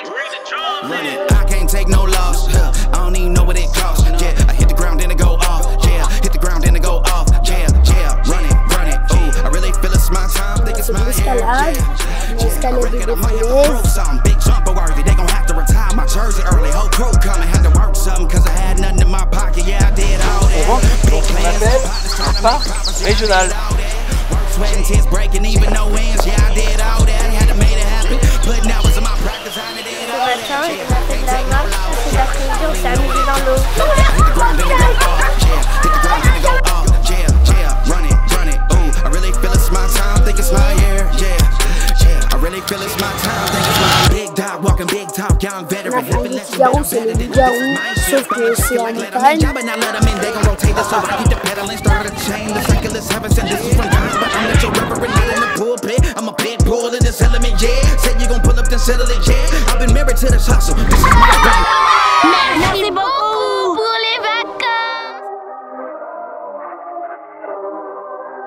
Running, I can't take no loss. I don't even know what it costs. Yeah, I hit the ground then it go off. Yeah, hit the ground then it go off. Yeah, yeah, running. Ooh, I really feel it's my time. Think it's my hair. Yeah, I reckon I might have broke something. Big jumper worthy. They gon' have to retire my jersey early. Whole crew coming, had to work something cause I had nothing in my pocket. Yeah, I did all that. Big plans, régional. Sweating, tears breaking, even no ends. Yeah, I did all that. Had to make it happen. Putting hours in my practice. I did all that. Matin, il a fait de la marche. Cet après-midi, on s'est amusé dans l'eau. I really feel it's my time, think it's my year, I really feel it's my time, think it's my big dog, walking big talk, young veteran. Garou, c'est le garou, sauf que c'est en montagne. I'm a big bull in this element, yeah. Said you gon' pull up then settle it, yeah. I've been married to this hustle. This is my